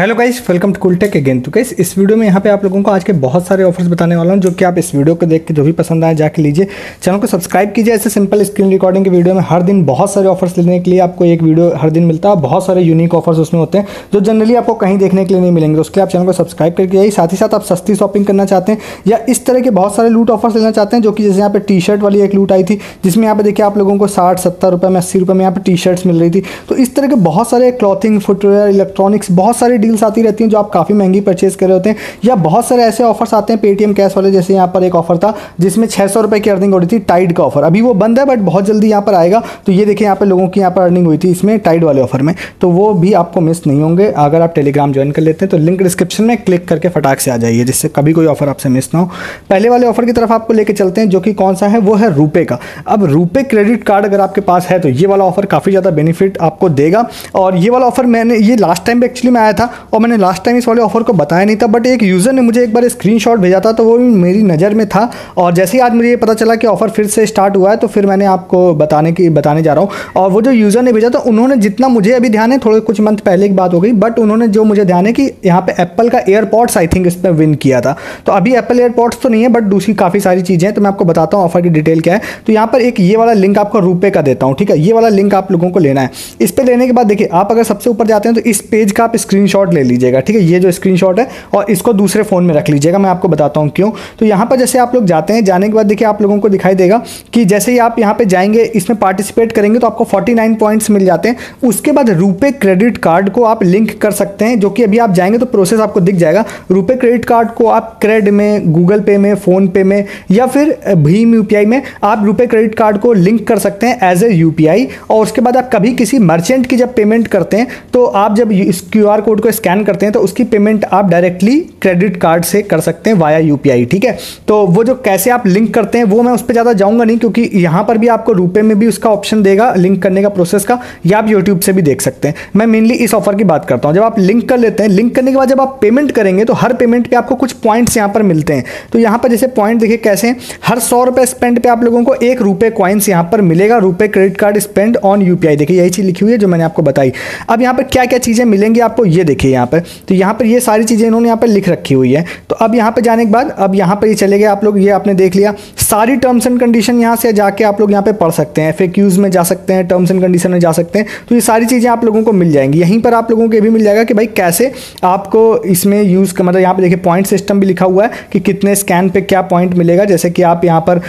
Hello guys, welcome to Cooltech again. तो guys इस video में यहाँ पे आप लोगों को आज के बहुत सारे ऑफर्स बताने वाला हूँ, जो कि आप इस वीडियो को देख के जो भी पसंद आए जाके लीजिए। चैनल को सब्सक्राइब कीजिए। ऐसे सिंपल स्क्रीन रिकॉर्डिंग की वीडियो में हर दिन बहुत सारे ऑफर्स लेने के लिए आपको एक वीडियो हर दिन मिलता है। बहुत सारे यूनिक ऑफर्स उसमें होते हैं जो जनरली आपको कहीं देखने के लिए नहीं मिलेंगे। तो उसके लिए आप चैनल को सब्सक्राइब करके जाइए। साथ ही साथ आप सस्ती शॉपिंग करना चाहते हैं या इस तरह के बहुत सारे लूट ऑफर्स लेना चाहते हैं, जो कि जैसे यहाँ पे टी शर्ट वाली एक लूट आई थी, जिसमें यहाँ पे देखिए आप लोगों को 60-70 रुपये में 80 रुपये में यहाँ पे टी शर्ट्स मिल रही थी। तो इस तरह के बहुत सारे क्लॉथिंग, फुटवेयर, इलेक्ट्रॉनिक्स, बहुत सारी डील्स आती रहती हैं जो आप काफ़ी महंगी परचेज कर रहे होते हैं। या बहुत सारे ऐसे ऑफर्स आते हैं पेटीएम कैश वाले, जैसे यहाँ पर एक ऑफर था जिसमें 600 रुपये की अर्निंग हो रही थी टाइड का ऑफर। अभी वो बंद है बट बहुत जल्दी यहाँ पर आएगा। तो ये देखिए यहाँ पर लोगों की यहाँ पर अर्निंग हुई थी इसमें टाइड वाले ऑफर में, तो वो भी आपको मिस नहीं होंगे अगर आप टेलीग्राम ज्वाइन कर लेते हैं। तो लिंक डिस्क्रिप्शन में क्लिक करके फटाक से आ जाइए, जिससे कभी कोई ऑफर आपसे मिस ना हो। पहले वाले ऑफर की तरफ आपको लेके चलते हैं, जो कि कौन सा है, वो है रुपए का। अब रुपए क्रेडिट कार्ड अगर आपके पास है तो ये वाला ऑफर काफ़ी ज़्यादा बेनिफिट आपको देगा। और ये वाला ऑफर मैंने ये लास्ट टाइम भी एक्चुअली में आया था और मैंने लास्ट टाइम इस वाले ऑफर को बताया नहीं था, बट एक यूज़र ने मुझे एक बार स्क्रीनशॉट भेजा था तो वो मेरी नज़र में था। और जैसे ही आज मुझे ये पता चला कि ऑफर फिर से स्टार्ट हुआ है तो फिर मैंने आपको बताने जा रहा हूँ। और वो जो यूज़र ने भेजा था उन्होंने, जितना मुझे अभी ध्यान है, थोड़े कुछ मंथ पहले की बात हो गई, बट उन्होंने जो मुझे ध्यान है कि यहाँ पे एप्पल का एयरपॉड्स आई थिंक इस पर विन किया था। तो अभी एप्पल एयरपॉड्स तो नहीं है बट दूसरी काफ़ी सारी चीज़ें हैं। तो मैं आपको बताता हूँ ऑफर की डिटेल क्या है। तो यहाँ पर एक ये वाला लिंक आपको रुपए का देता हूँ, ठीक है। ये वाला लिंक आप लोगों को लेना है। इस पर लेने के बाद देखिए आप अगर सबसे ऊपर जाते हैं तो इस पेज का आप स्क्रीनशॉट ले लीजिएगा, ठीक है। ये जो स्क्रीनशॉट है और इसको दूसरे फ़ोन में रख लीजिएगा। मैं आपको बताता हूँ क्यों। तो यहाँ पर जैसे आप लोग जाते हैं, जाने के बाद देखिए आप लोगों को दिखाई देगा कि जैसे ही आप यहाँ पे जाएंगे, इसमें पार्टिसिपेट करेंगे तो आपको 49 पॉइंट्स मिल जाते हैं। उसके बाद रुपए क्रेडिट कार्ड को आप लिंक कर सकते हैं, जो कि अभी आप जाएंगे तो प्रोसेस आपको दिख जाएगा। रुपए क्रेडिट कार्ड को आप क्रेड में, गूगल पे में, फ़ोन पे में या फिर भीम यूपीआई में आप रुपए क्रेडिट कार्ड को लिंक कर सकते हैं एज ए यूपीआई। और उसके बाद आप कभी किसी मर्चेंट की जब पेमेंट करते हैं तो आप जब इस क्यूआर कोड को स्कैन करते हैं तो उसकी पेमेंट आप डायरेक्टली क्रेडिट कार्ड से कर सकते हैं वाया यूपीआई, ठीक है। तो वो जो कैसे आप लिंक करते हैं वो मैं उस पर ज़्यादा जाऊंगा नहीं, क्योंकि यहाँ पर भी आपको रुपए में भी उसका ऑप्शन देगा लिंक करने का प्रोसेस का, या आप यूट्यूब से भी देख सकते हैं। मैं मेनली इस ऑफर की बात करता हूँ। जब आप लिंक कर लेते हैं, लिंक करने के बाद जब आप पेमेंट करेंगे तो हर पेमेंट पे आपको कुछ पॉइंट्स यहाँ पर मिलते हैं। तो यहाँ पर जैसे पॉइंट देखिए कैसे हैं, हर 100 रुपये स्पेंड पे आप लोगों को 1 रुपये कॉइन्स यहाँ पर मिलेगा। RuPay credit card spend on UPI, देखिए यही चीज़ लिखी हुई है जो मैंने आपको बताई। अब यहाँ पर क्या क्या चीज़ें मिलेंगी आपको ये देखिए यहाँ पर। तो यहाँ पर ये सारी चीज़ें इन्होंने यहाँ पर लिख रखी हुई है। तो अब यहाँ पर जाने के बाद अब यहाँ पर ये चले गए आप लोग, ये आपने देख लिया। सारी टर्म्स एंड कंडीशन यहाँ से जाके आप लोग यहाँ पे पढ़ सकते हैं, FAQs में जा सकते हैं, टर्म्स एंड कंडीशन में जा सकते हैं। तो ये सारी चीज़ें आप लोगों को मिल जाएंगी। यहीं पर आप लोगों को ये भी मिल जाएगा कि भाई कैसे आपको इसमें यूज़ मतलब यहाँ पे देखिए पॉइंट सिस्टम भी लिखा हुआ है कि कितने स्कैन पे क्या पॉइंट मिलेगा। जैसे कि आप यहाँ पर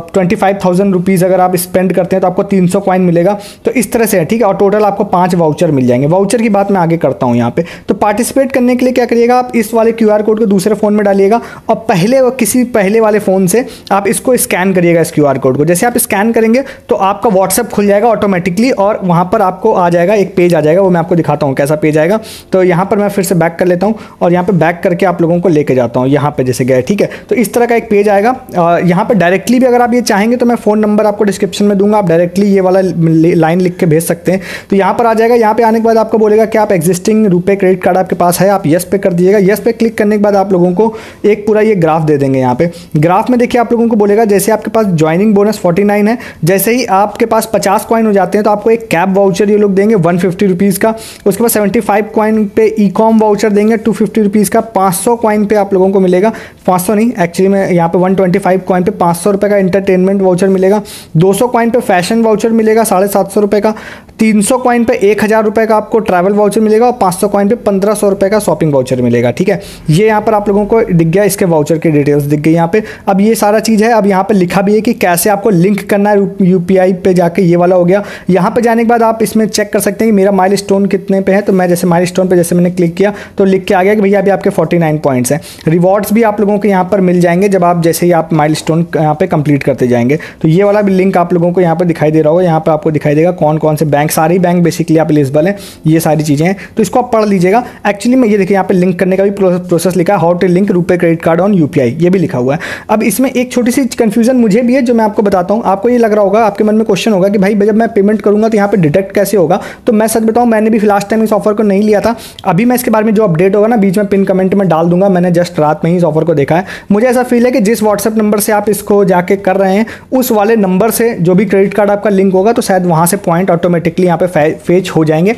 25,000 रुपीज़ अगर आप स्पेंड करते हैं तो आपको 300 कॉइन मिलेगा। तो इस तरह से है, ठीक है। और टोटल आपको 5 वाउचर मिल जाएंगे। वाउचर की बात मैं आगे करता हूँ यहाँ पे। तो पार्टिसिपेट करने के लिए क्या करिएगा, आप इस वाले QR कोड को दूसरे फ़ोन में डालिएगा और किसी पहले वाले फ़ोन से आप इसको स्कैन करिएगा, इस QR कोड को। जैसे आप स्कैन करेंगे तो आपका WhatsApp खुल जाएगा ऑटोमेटिकली और वहाँ पर आपको आ जाएगा, एक पेज आ जाएगा। वो मैं आपको दिखाता हूँ कैसा पेज आएगा। तो यहाँ पर मैं फिर से बैक कर लेता हूँ और यहाँ पर बैक करके आप लोगों को लेके जाता हूँ यहाँ पर जैसे गए, ठीक है। तो इस तरह का एक पेज आएगा। यहाँ पर डायरेक्टली भी अगर आप ये चाहेंगे तो मैं फ़ोन नंबर आपको डिस्क्रिप्शन में दूंगा, आप डायरेक्टली ये वाला लाइन लिख के भेज सकते हैं। तो यहाँ पर आ जाएगा। यहाँ पे आने के बाद आपको बोलेगा कि आप एग्जिस्टिंग रुपए क्रेडिट कार्ड आपके पास है, आप यस पे कर दीजिएगा। यस पे क्लिक करने के बाद आप लोगों को एक पूरा ये ग्राफ दे देंगे। यहाँ पे ग्राफ में देखिए आप लोगों को बोलेगा जैसे आपके पास ज्वाइनिंग बोनस 49 है, जैसे ही आपके पास 50 कॉइन हो जाते हैं तो आपको एक कैब वाउचर ये लोग देंगे 150 रुपीज़ का। उसके बाद 75 कॉइन पे ई-कॉम वाउचर देंगे 250 रुपीज़ का। 500 कॉइन पे आप लोगों को मिलेगा, 500 नहीं एक्चुअली में यहाँ पे 125 कॉइन पे 500 रुपये का इंटरटेनमेंट वाउचर मिलेगा। 200 कॉइन पे फैशन वाउचर मिलेगा 750 रुपये का। 300 कॉइन पे 1000 रुपये का आपको ट्रैवल वाउचर मिलेगा और 500 कॉइन पे 1500 रुपये का शॉपिंग वाउचर मिलेगा, ठीक है। ये यहाँ पर आप लोगों को दिख गया, इसके वाउचर की डिटेल्स दिख गई यहाँ पे। अब ये सारा चीज़ है। अब यहाँ पे लिखा भी है कि कैसे आपको लिंक करना है यूपीआई पे जाके, ये वाला हो गया। यहाँ पे जाने के बाद आप इसमें चेक कर सकते हैं कि मेरा माइलस्टोन कितने पे है। तो मैं जैसे माइलस्टोन पे जैसे मैंने क्लिक किया तो लिख के आ गया कि भैया अभी आपके 49 पॉइंट्स हैं। रिवॉर्ड्स भी आप लोगों को यहाँ पर मिल जाएंगे जब आप जैसे ही आप माइलस्टोन यहाँ पे कंप्लीट करते जाएंगे। तो ये वाला भी लिंक आप लोगों को यहाँ पर दिखाई दे रहा होगा। यहाँ पर आपको दिखाई देगा कौन कौन से बैंक, सारी बैंक बेसिकली आप एलिजिबल हैं, ये सारी चीज़ें हैं। तो इसको आप पढ़ लीजिएगा। एक्चुअली में ये देखिए यहाँ पे लिंक करने का भी प्रोसेस लिखा है, how to link RuPay credit card on UPI, ये भी लिखा हुआ है। अब इसमें एक छोटी सी कंफ्यूजन मुझे भी है जो मैं आपको बताता हूँ। आपको ये लग रहा होगा, आपके मन में क्वेश्चन होगा कि भाई जब मैं पेमेंट करूँगा तो यहाँ पे डिटेक्ट कैसे होगा। तो मैं सच बताऊँ, मैंने भी लास्ट टाइम इस ऑफर को नहीं लिया था। अभी मैं इसके बारे में जो अपडेट होगा ना बीच में पिन कमेंट में डाल दूंगा। मैंने जस्ट रात में ही इस ऑफर को देखा है। मुझे ऐसा फील है कि जिस व्हाट्सएप नंबर से आप इसको जाके कर रहे हैं उस वाले नंबर से जो भी क्रेडिट कार्ड आपका लिंक होगा तो शायद वहाँ से पॉइंट ऑटोमेटिकली यहाँ पे फेच हो जाएंगे।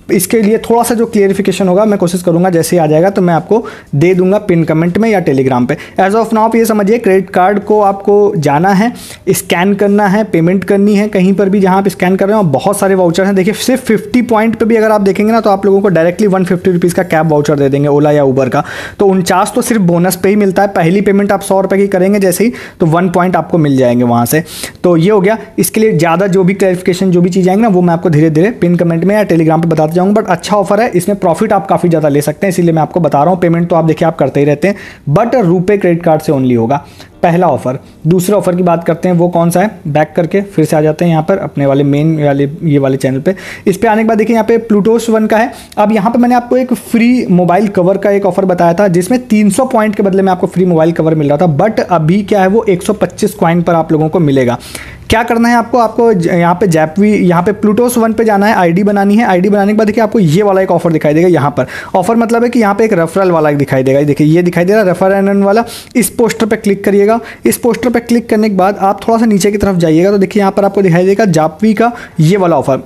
इसके लिए थोड़ा सा जो क्लियरिफिकेशन होगा मैं कोशिश करूँगा, जैसे ही आ जाएगा तो मैं आपको दे दूंगा पिन कमेंट में या टेलीग्राम पे। एज ऑफ नाउ आप ये समझिए, क्रेडिट कार्ड को आपको जाना है, स्कैन करना है, पेमेंट करनी है कहीं पर भी जहाँ आप स्कैन कर रहे हो। बहुत सारे वाउचर हैं, देखिए सिर्फ 50 पॉइंट पे भी अगर आप देखेंगे ना तो आप लोगों को डायरेक्टली 150 रुपीज़ का कैब वाउचर दे देंगे ओला या उबर का। तो 49 तो सिर्फ बोनस पे ही मिलता है। पहली पेमेंट आप 100 रुपये की करेंगे जैसे ही, तो 1 पॉइंट आपको मिल जाएंगे वहाँ से। तो ये हो गया। इसके लिए ज़्यादा जो भी क्लैरिफिकेशन जो भी चीज़ आएंगे ना वो मैं आपको धीरे धीरे पिन कमेंट में या टेलीग्राम पर बताते जाऊँगा। बट अच्छा ऑफर है, इसमें प्रॉफिट आप काफ़ी ज़्यादा ले सकते हैं, इसीलिए मैं आपको बता रहा हूँ। पेमेंट तो आप देखिए आप करते ही रहते हैं, बट रुपे क्रेडिट कार्ड से ओनली होगा, पहला ऑफर। दूसरे ऑफर की बात करते हैं, वो कौन सा है, बैक करके फिर से आ जाते हैं यहाँ पर अपने वाले मेन वाले ये वाले चैनल पे। इस पे आने के बाद देखिए यहाँ पे प्लूटोस 1 का है। अब यहाँ पे मैंने आपको एक फ्री मोबाइल कवर का एक ऑफर बताया था जिसमें 300 पॉइंट के बदले में आपको फ्री मोबाइल कवर मिल रहा था, बट अभी क्या है वो 125 कॉइन पर आप लोगों को मिलेगा। क्या करना है आपको यहाँ पे जैपवी, यहाँ पे प्लूटोस 1 पे जाना है, आईडी बनानी है। आईडी बनाने के बाद देखिए आपको ये वाला एक ऑफर दिखाई देगा। यहाँ पर ऑफर मतलब है कि यहाँ पे एक रेफरल वाला दिखाई देगा, देखिए ये दिखाई दे रहा है रेफर एंड अर्न वाला। इस पोस्टर पे क्लिक करिएगा। इस पोस्टर पे क्लिक करने के बाद आप थोड़ा सा नीचे की तरफ जाइएगा तो देखिए यहाँ पर आपको दिखाई देगा जापवी का ये वाला ऑफर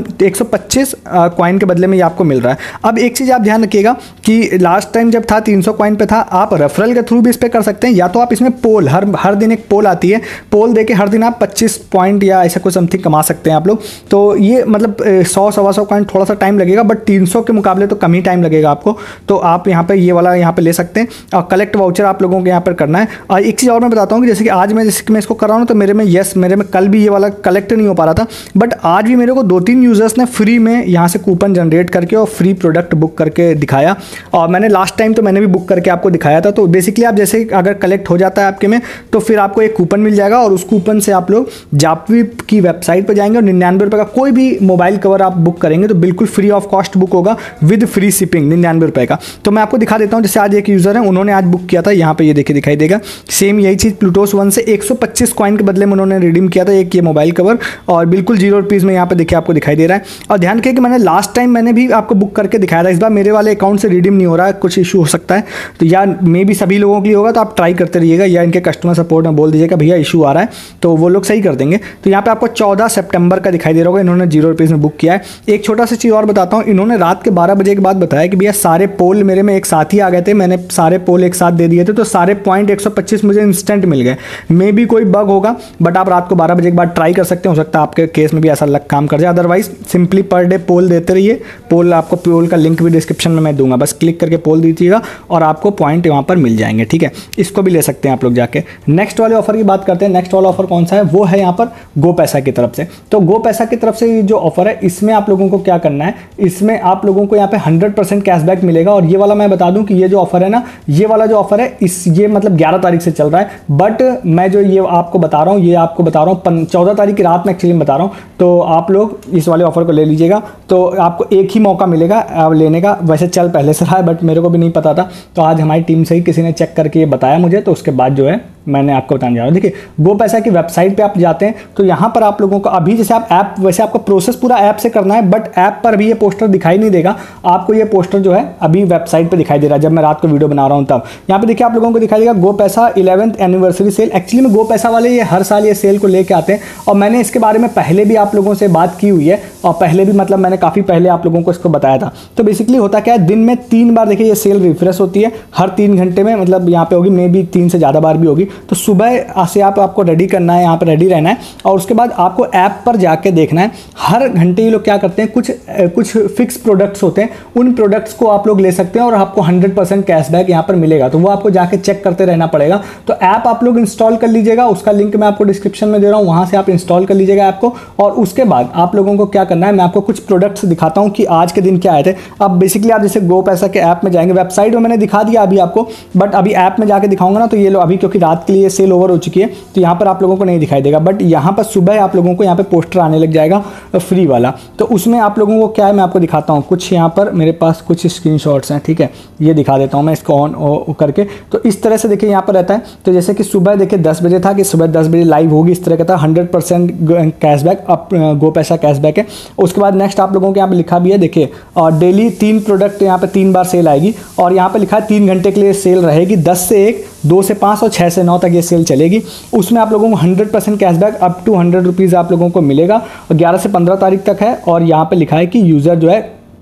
125 कॉइन के बदले में ये आपको मिल रहा है। अब एक चीज़ आप ध्यान रखिएगा कि लास्ट टाइम जब था 300 कॉइन पे था, आप रेफरल के थ्रू भी इस पर कर सकते हैं, या तो आप इसमें पोल हर दिन एक पोल आती है, पोल देके हर दिन आप 25 पॉइंट या ऐसा कुछ समथिंग कमा सकते हैं आप लोग। तो ये मतलब 100-125 कॉइन थोड़ा सा टाइम लगेगा, बट 300 के मुकाबले तो कम ही टाइम लगेगा आपको। तो आप यहाँ पे ये वाला यहाँ पे ले सकते हैं और कलेक्ट वाउचर आप लोगों को यहाँ पर करना है। और एक चीज़ और मैं बताता हूँ कि जैसे कि आज मैं इसको कर रहा हूँ तो मेरे में कल भी ये वाला कलेक्ट नहीं हो पा रहा था, बट आज भी मेरे को 2-3 यूजर्स ने फ्री में यहाँ से कूपन जनरेट करके और फ्री प्रोडक्ट बुक करके दिखाया। और मैंने लास्ट टाइम तो मैंने भी बुक करके आपको दिखाया था। तो बेसिकली आप जैसे अगर कलेक्ट हो जाता है आपके में तो फिर आपको एक कूपन मिल जाएगा और उस कूपन से आप लोग जापवी की वेबसाइट पर जाएंगे और 99 रुपये का कोई भी मोबाइल कवर आप बुक करेंगे तो बिल्कुल फ्री ऑफ कॉस्ट बुक होगा विद फ्री शिपिंग 99 रुपये का। तो मैं आपको दिखा देता हूँ, जैसे आज एक यूज़र है उन्होंने आज बुक किया था, यहाँ पे ये देखिए दिखाई देगा सेम यही चीज़ प्लूटोस 1 से 125 कॉइन के बदले में उन्होंने रिडीम किया था एक ये मोबाइल कवर और बिल्कुल 0 रुपीज़ में यहाँ पे देखिए आपको दिखाई दे रहा है। और ध्यान रखिए कि मैंने लास्ट टाइम मैंने भी आपको बुक करके दिखाया था, इस बार मेरे वाले अकाउंट से रिडीम नहीं हो रहा है, कुछ इशू हो सकता है, तो या मे भी सभी लोगों के लिए होगा, तो आप ट्राई करते रहिएगा या इनके कस्टमर सपोर्ट में बोल दीजिएगा भैया इशू आ रहा है, तो वो लोग सही कर देंगे। तो यहाँ पे आपको 14 सितंबर का दिखाई दे रहा होगा, इन्होंने 0 रुपीज़ में बुक किया है। एक छोटा सा चीज़ और बताता हूँ, इन्होंने रात के 12 बजे के बाद बताया कि भैया सारे पोल मेरे में एक साथ ही आ गए थे, मैंने सारे पोल एक साथ दे दिए थे, तो सारे पॉइंट 125 मुझे इंस्टेंट मिल गए। मे भी कोई बग होगा, बट आप रात को 12 बजे के बाद ट्राई कर सकते हैं, हो सकता है आपके केस में भी ऐसा लग काम कर जाए। Otherwise simply per day poll देते रहिए। पोल आपको पोल का लिंक भी डिस्क्रिप्शन में मैं दूंगा, बस क्लिक करके पोल दीजिएगा और आपको पॉइंट वहाँ पर मिल जाएंगे, ठीक है। इसको भी ले सकते हैं आप लोग जाके। नेक्स्ट वाले ऑफर की बात करते हैं। नेक्स्ट वाला ऑफर कौन सा है, वो है यहाँ पर गो पैसा की तरफ से। तो गो पैसा की तरफ से जो ऑफर है इसमें आप लोगों को क्या करना है, इसमें आप लोगों को यहाँ पे 100% कैशबैक मिलेगा। और ये वाला मैं बता दूं कि ये जो ऑफर है ना, ये वाला जो ऑफर है ये मतलब 11 तारीख से चल रहा है, बट मैं जो ये आपको बता रहा हूँ, ये आपको बता रहा हूँ 14 तारीख की रात में एक्चुअली बता रहा हूँ। तो आप लोग इस वाले ऑफर को ले लीजिएगा, तो आपको एक ही मौका मिलेगा लेने का। वैसे चल पहले से रहा है, बट मेरे को भी नहीं पता था, तो आज हमारी टीम से ही किसी ने चेक करके ये बताया मुझे, तो उसके बाद जो है मैंने आपको बताने जा रहा हूँ। देखिए गो पैसा की वेबसाइट पे आप जाते हैं तो यहाँ पर आप लोगों को अभी जैसे आप ऐप, वैसे आपको प्रोसेस पूरा ऐप से करना है, बट ऐप पर भी ये पोस्टर दिखाई नहीं देगा आपको। ये पोस्टर जो है अभी वेबसाइट पे दिखाई दे रहा है, जब मैं रात को वीडियो बना रहा हूँ तब। यहाँ पे देखिए आप लोगों को दिखाई देगा गो पैसा 11th एनिवर्सरी सेल। एक्चुअली में गो पैसा वाले ये हर साल ये सेल को लेके आते हैं और मैंने इसके बारे में पहले भी आप लोगों से बात की हुई है, और पहले भी मतलब मैंने काफ़ी पहले आप लोगों को इसको बताया था। तो बेसिकली होता क्या है, दिन में 3 बार देखिए ये सेल रिफ्रेश होती है, हर 3 घंटे में, मतलब यहाँ पे होगी, मे बी 3 से ज़्यादा बार भी होगी। तो सुबह से आपको रेडी करना है, यहाँ पर रेडी रहना है, और उसके बाद आपको ऐप पर जाके देखना है। हर घंटे ये लोग क्या करते हैं, कुछ फिक्स प्रोडक्ट्स होते हैं, उन प्रोडक्ट्स को आप लोग ले सकते हैं और आपको 100% कैशबैक यहाँ पर मिलेगा। तो वो आपको जाके चेक करते रहना पड़ेगा। तो ऐप आप लोग इंस्टॉल कर लीजिएगा, उसका लिंक मैं आपको डिस्क्रिप्शन में दे रहा हूँ, वहाँ से आप इंस्टॉल कर लीजिएगा ऐप को। और उसके बाद आप लोगों को क्या करना है, मैं आपको कुछ प्रोडक्ट्स दिखाता हूँ कि आज के दिन क्या आए थे। अब बेसिकली आप जैसे गो पैसा के ऐप में जाएंगे, वेबसाइट में मैंने दिखा दिया अभी आपको, बट अभी ऐप में जाके दिखाऊंगा ना, तो ये लो अभी क्योंकि रात के लिए सेल ओवर हो चुकी है तो यहाँ पर आप लोगों को नहीं दिखाई देगा, बट यहाँ पर सुबह आप लोगों को यहाँ पे पोस्टर आने लग जाएगा फ्री वाला। तो उसमें आप लोगों को क्या है, मैं आपको दिखाता हूँ कुछ। यहाँ पर मेरे पास कुछ स्क्रीनशॉट्स हैं, ठीक है, ये दिखा देता हूँ मैं इसको ऑन करके। तो इस तरह से देखिए यहाँ पर रहता है। तो जैसे कि सुबह देखिए 10 बजे था कि सुबह 10 बजे लाइव होगी, इस तरह का था। 100% कैशबैक, अब गो पैसा कैशबैक है। उसके बाद नेक्स्ट आप लोगों को यहाँ पे लिखा भी है, देखिए, और डेली 3 प्रोडक्ट यहाँ पे 3 बार सेल आएगी, और यहाँ पे लिखा है 3 घंटे के लिए सेल रहेगी, 10 से 1, 2 से 5 और 6 से 9 तक ये सेल चलेगी। उसमें आप लोगों को 100% कैशबैक अप टू 100 रुपीज़ आप लोगों को मिलेगा, और 11 से 15 तारीख तक है। और यहाँ पे लिखा है कि यूज़र जो है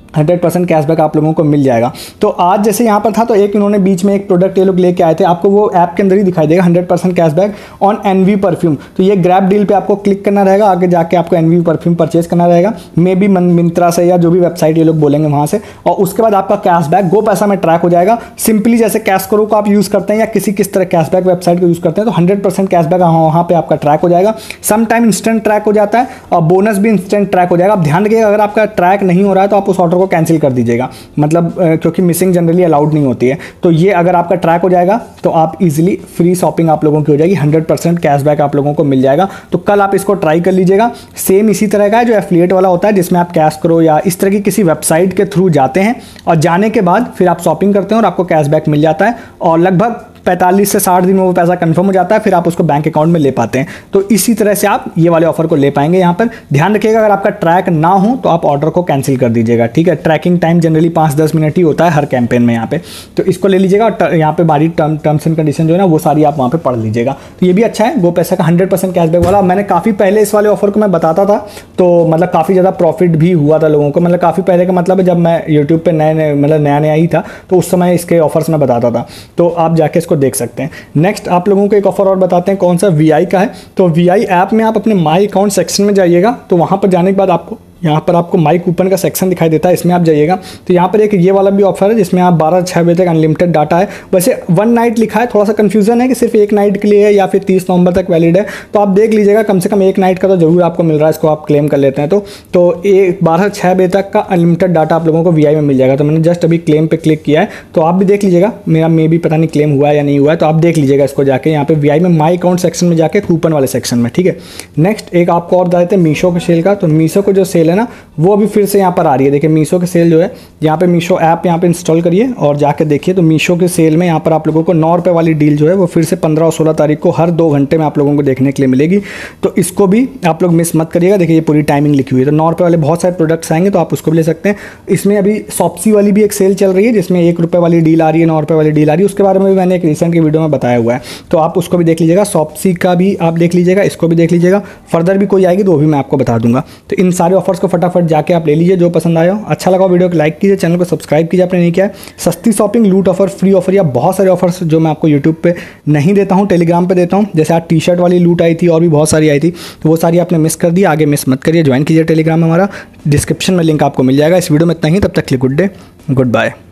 100% कैशबैक आप लोगों को मिल जाएगा। तो आज जैसे यहाँ पर था, तो एक इन्होंने बीच में एक प्रोडक्ट ये लोग लेके आए थे, आपको वो ऐप के अंदर ही दिखाई देगा 100% कैशबैक ऑन एनवी परफ्यूम। तो ये ग्रैब डील पे आपको क्लिक करना रहेगा, आगे जाके आपको एनवी परफ्यूम परचेज करना रहेगा, मे बी मिंत्रा से या जो भी वेबसाइट ये लोग बोलेंगे वहाँ से, और उसके बाद आपका कैशबैक गो पैसा में ट्रैक हो जाएगा। सिंपली जैसे कैशकरो को आप यूज़ करते हैं या किस तरह कैशबैक वेबसाइट को यूज़ करते हैं, तो 100% कैशबैक वहाँ पे आपका ट्रैक हो जाएगा। सम टाइम इंस्टेंट ट्रैक हो जाता है और बोनस भी इंस्टेंट ट्रैक हो जाएगा। आप ध्यान रखिएगा, अगर आपका ट्रैक नहीं हो रहा है तो आप उस ऑर्डर को कैंसिल कर दीजिएगा, मतलब क्योंकि मिसिंग जनरली अलाउड नहीं होती है। तो ये अगर आपका ट्रैक हो जाएगा तो आप इजीली फ्री शॉपिंग आप लोगों की हो जाएगी, 100% कैशबैक आप लोगों को मिल जाएगा। तो कल आप इसको ट्राई कर लीजिएगा। सेम इसी तरह का है जो एफिलिएट वाला होता है, जिसमें आप कैशकरो या इस तरह की किसी वेबसाइट के थ्रू जाते हैं और जाने के बाद फिर आप शॉपिंग करते हैं और आपको कैशबैक मिल जाता है, और लगभग 45 से 60 दिन में वो पैसा कंफर्म हो जाता है, फिर आप उसको बैंक अकाउंट में ले पाते हैं। तो इसी तरह से आप ये वाले ऑफर को ले पाएंगे। यहाँ पर ध्यान रखिएगा, अगर आपका ट्रैक ना हो तो आप ऑर्डर को कैंसिल कर दीजिएगा, ठीक है। ट्रैकिंग टाइम जनरली 5-10 मिनट ही होता है हर कैंपेन में यहाँ पे, तो इसको ले लीजिएगा। और यहाँ पे बारी टर्म्स एंड कंडीशन जो है ना वो सारी आप वहाँ पे पढ़ लीजिएगा। तो ये भी अच्छा है, गो पैसा का 100% कैशबैक वाला। मैंने काफ़ी पहले इस वाले ऑफर को मैं बताता था, तो मतलब काफ़ी ज़्यादा प्रॉफिट भी हुआ था लोगों को। मतलब काफ़ी पहले का मतलब है जब मैं यूट्यूब पर नया ही था, तो उस समय इसके ऑफर्स में बताता था, तो आप जाके इसको देख सकते हैं। नेक्स्ट आप लोगों को एक ऑफर और बताते हैं, कौन सा VI का है। तो VI ऐप में आप अपने माई अकाउंट सेक्शन में जाइएगा, तो वहाँ पर जाने के बाद आपको यहाँ पर आपको माई कूपन का सेक्शन दिखाई देता है, इसमें आप जाइएगा। तो यहाँ पर एक ये वाला भी ऑफर है जिसमें आप 12-6 बजे तक अनलिमिटेड डाटा है। वैसे 1 नाइट लिखा है, थोड़ा सा कंफ्यूजन है कि सिर्फ 1 नाइट के लिए है या फिर 30 नवंबर तक वैलिड है। तो आप देख लीजिएगा, कम से कम 1 नाइट का तो जरूर आपको मिल रहा है, इसको आप क्लेम कर लेते हैं तो 12-6 बजे तक का अनलिमिटेड डाटा आप लोगों को VI में मिल जाएगा। तो मैंने जस्ट अभी क्लेम पे क्लिक किया है, तो आप भी देख लीजिएगा। मेरा मे भी पता नहीं क्लेम हुआ है या नहीं हुआ है, तो आप देख लीजिएगा इसको जाके यहाँ पे VI में माई अकाउंट सेक्शन में जाके कूपन वाले सेक्शन में, ठीक है। नेक्स्ट एक आपको और बता देते हैं मीशो के सेल का। तो मीशो को जो सेल है ना, वो अभी फिर से यहाँ पर आ रही है। देखिए मीशो के सेल जो है, यहाँ पे मीशो ऐप यहाँ पे इंस्टॉल करिए और जाके देखिए, तो मीशो के सेल में यहाँ पर आप लोगों को 9 रुपये वाली डील जो है वो फिर से 15 और 16 तारीख को हर 2 घंटे में आप लोगों को देखने के लिए मिलेगी। तो इसको भी आप लोग मिस मत करिएगा। देखिए ये पूरी टाइमिंग लिखी हुई है। तो 9 रुपये वाले बहुत सारे प्रोडक्ट्स आएंगे, तो आप उसको भी ले सकते हैं। इसमें अभी शॉप्सी वाली भी एक सेल चल रही है जिसमें 1 रुपये वाली डील आ रही है, 9 रुपये वाली डील आ रही है। उसके बारे में भी मैंने एक रिसेंट की वीडियो में बताया हुआ है, तो आप उसको भी देख लीजिएगा। शॉप्सी का भी आप देख लीजिएगा, इसको भी देख लीजिएगा। फर्दर भी कोई आएगी तो वो भी मैं आपको बता दूंगा। तो इन सारे ऑफर्स को फटाफट जाके आप ले लीजिए, जो पसंद आया हो। अच्छा लगा वीडियो को लाइक कीजिए, चैनल को सब्सक्राइब कीजिए आपने नहीं किया है। सस्ती शॉपिंग, लूट ऑफर, फ्री ऑफर या बहुत सारे ऑफर्स जो मैं आपको यूट्यूब पे नहीं देता हूँ, टेलीग्राम पे देता हूँ। जैसे आज टी-शर्ट वाली लूट आई थी और भी बहुत सारी आई थी, तो वो सारी आपने मिस कर दी। आगे मिस मत करिए, ज्वाइन कीजिए टेलीग्राम में, हमारा डिस्क्रिप्शन में लिंक आपको मिल जाएगा। इस वीडियो में इतना ही, तब तक के लिए गुड डे, गुड बाय।